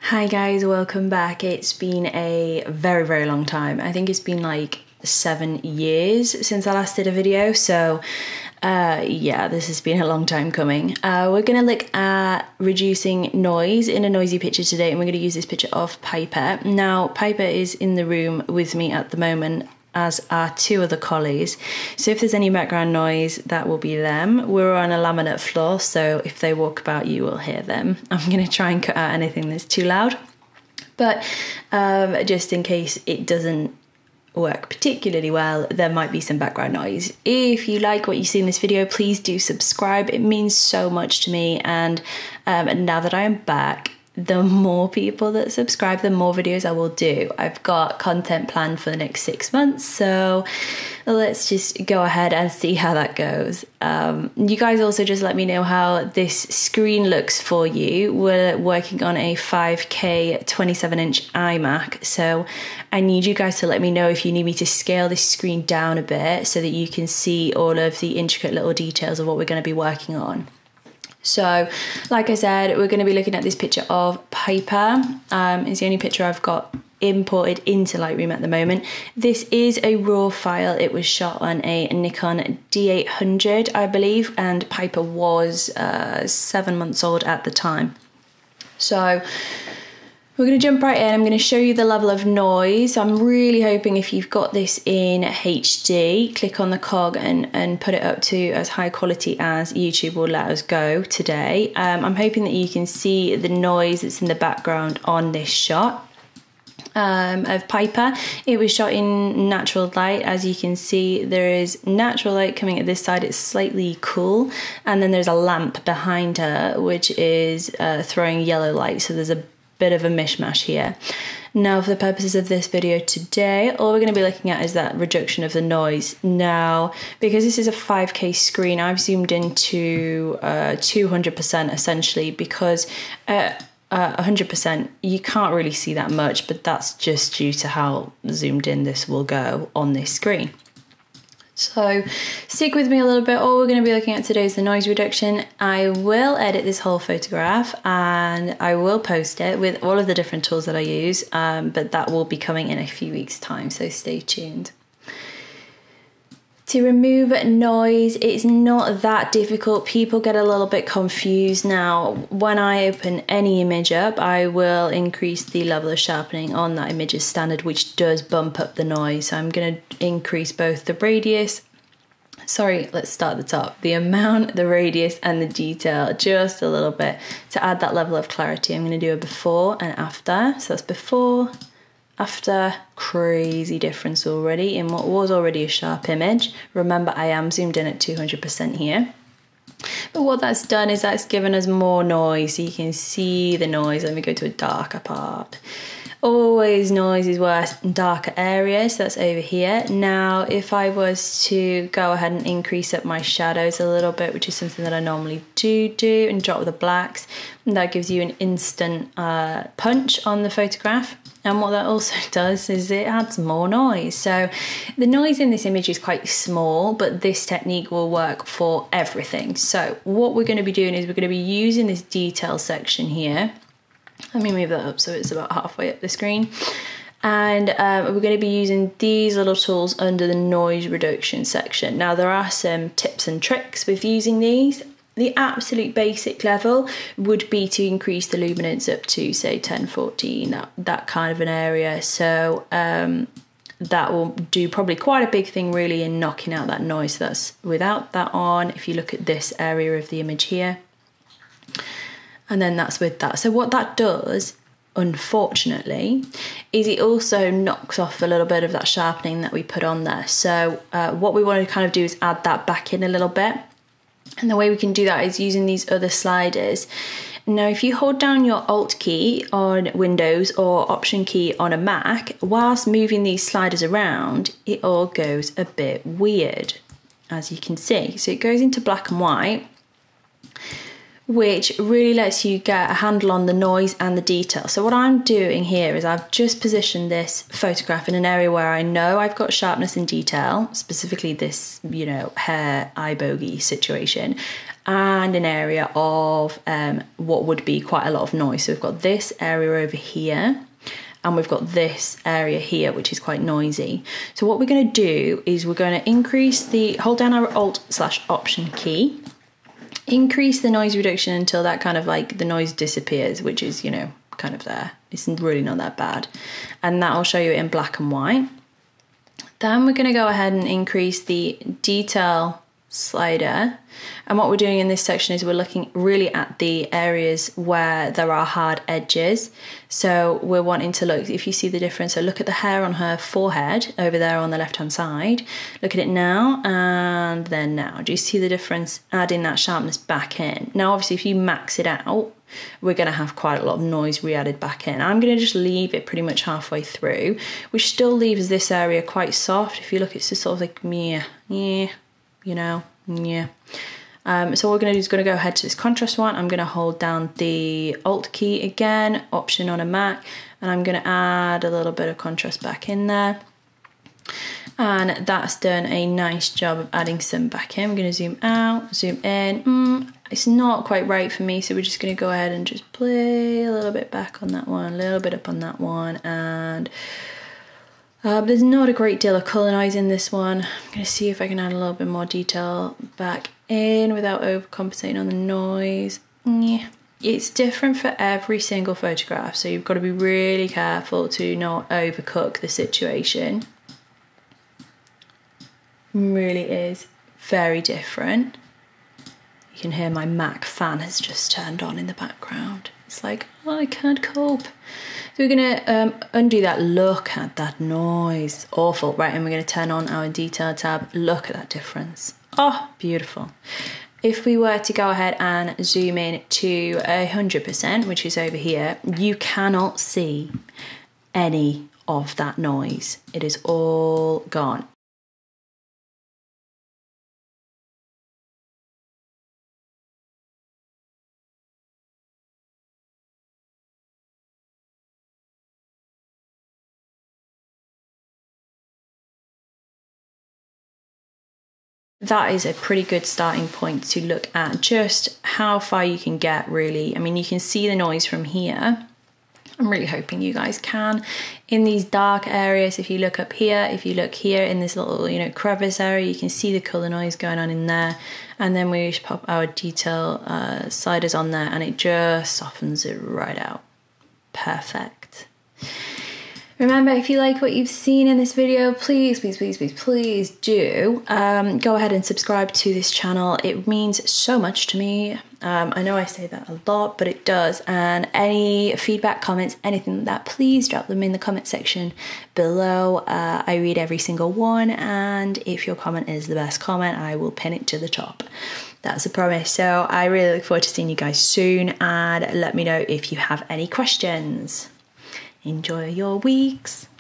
Hi guys, welcome back. It's been a very long time. I think it's been like 7 years since I last did a video, so yeah, this has been a long time coming. We're going to look at reducing noise in a noisy picture today, and we're going to use this picture of Piper. Now, Piper is in the room with me at the moment, as are two other collies. So if there's any background noise, that will be them. We're on a laminate floor, so if they walk about, you will hear them. I'm going to try and cut out anything that's too loud. But just in case it doesn't work particularly well, there might be some background noise. If you like what you see in this video, please do subscribe. It means so much to me, and now that I am back, the more people that subscribe, the more videos I will do. I've got content planned for the next 6 months, so let's just go ahead and see how that goes. You guys also just let me know how this screen looks for you. We're working on a 5K 27-inch iMac, so I need you guys to let me know if you need me to scale this screen down a bit so that you can see all of the intricate little details of what we're going to be working on. So, like I said, we're going to be looking at this picture of Piper. It's the only picture I've got imported into Lightroom at the moment. This is a RAW file. It was shot on a Nikon D800, I believe, and Piper was 7 months old at the time. So, we're going to jump right in. I'm going to show you the level of noise. I'm really hoping if you've got this in HD, click on the cog and put it up to as high quality as YouTube will let us go today. I'm hoping that you can see the noise that's in the background on this shot of Piper. It was shot in natural light. As you can see, there is natural light coming at this side. It's slightly cool, and then there's a lamp behind her which is throwing yellow light, so there's a bit of a mishmash here. Now, for the purposes of this video today, all we're going to be looking at is that reduction of the noise. Now, because this is a 5K screen, I've zoomed into 200% essentially, because 100% you can't really see that much, but that's just due to how zoomed in this will go on this screen. So stick with me a little bit. All we're going to be looking at today is the noise reduction. I will edit this whole photograph and I will post it with all of the different tools that I use, but that will be coming in a few weeks' time, so stay tuned. To remove noise, it's not that difficult. People get a little bit confused. Now, when I open any image up, I will increase the level of sharpening on that image as standard, which does bump up the noise. So I'm going to increase both the radius, let's start at the top, the amount, the radius and the detail just a little bit to add that level of clarity. I'm going to do a before and after. So that's before, after. Crazy difference already in what was already a sharp image. Remember, I am zoomed in at 200% here. But what that's done is that's given us more noise, so you can see the noise. Let me go to a darker part. Always noise is worse in darker areas, so that's over here. Now, if I was to go ahead and increase up my shadows a little bit, which is something that I normally do, and drop the blacks, and that gives you an instant punch on the photograph. And what that also does is it adds more noise. So the noise in this image is quite small, but this technique will work for everything. So what we're going to be doing is we're going to be using this detail section here. Let me move that up so it's about halfway up the screen. And we're going to be using these little tools under the noise reduction section. Now, there are some tips and tricks with using these. The absolute basic level would be to increase the luminance up to, say, 1014, that kind of an area. So that will do probably quite a big thing really in knocking out that noise. So that's without that on, if you look at this area of the image here. And then that's with that. So what that does, unfortunately, is it also knocks off a little bit of that sharpening that we put on there. So what we want to kind of do is add that back in a little bit. And the way we can do that is using these other sliders. Now, if you hold down your Alt key on Windows or Option key on a Mac, whilst moving these sliders around, it all goes a bit weird, as you can see. So it goes into black and white, which really lets you get a handle on the noise and the detail. So what I'm doing here is I've just positioned this photograph in an area where I know I've got sharpness and detail, specifically this, hair eye bogey situation. and an area of what would be quite a lot of noise. So we've got this area over here, and we've got this area here, which is quite noisy. So what we're going to do is we're going to hold down our Alt/Option key, increase the noise reduction until that kind of like the noise disappears, which is, you know, kind of there. It's really not that bad. And that'll show you it in black and white. Then we're going to go ahead and increase the detail slider, and what we're doing in this section is we're looking really at the areas where there are hard edges. So we're wanting to look, if you see the difference, so look at the hair on her forehead over there on the left hand side, look at it now and then now. Do you see the difference? Adding that sharpness back in. Now obviously if you max it out, we're going to have quite a lot of noise re-added back in. I'm going to just leave it pretty much halfway through, which still leaves this area quite soft. If you look, it's just sort of like meh, yeah, you know, yeah. So what we're going to do is going to go ahead to this contrast one. I'm going to hold down the Alt key again, Option on a Mac, and I'm going to add a little bit of contrast back in there. And that's done a nice job of adding some back in. I'm going to zoom out, zoom in. It's not quite right for me, so we're just going to go ahead and just play a little bit back on that one, a little bit up on that one, and there's not a great deal of colour noise in this one. I'm going to see if I can add a little bit more detail back in without overcompensating on the noise. Yeah. It's different for every single photograph, so you've got to be really careful to not overcook the situation. Really is very different. You can hear my Mac fan has just turned on in the background. It's like, oh, I can't cope. So we're gonna undo that. Look at that noise, awful. Right, and we're gonna turn on our detail tab. Look at that difference. Oh, beautiful. If we were to go ahead and zoom in to 100%, which is over here, you cannot see any of that noise. It is all gone. That is a pretty good starting point to look at just how far you can get, really. I mean, you can see the noise from here. I'm really hoping you guys can. In these dark areas, if you look up here, if you look here in this little, you know, crevice area, you can see the colour noise going on in there. And then we just pop our detail sliders on there and it just softens it right out. Perfect. Remember, if you like what you've seen in this video, please, please, please, please, please do go ahead and subscribe to this channel. It means so much to me. I know I say that a lot, but it does. And any feedback, comments, anything like that, please drop them in the comment section below. I read every single one, and if your comment is the best comment, I will pin it to the top. That's a promise. So I really look forward to seeing you guys soon, and let me know if you have any questions. Enjoy your weeks.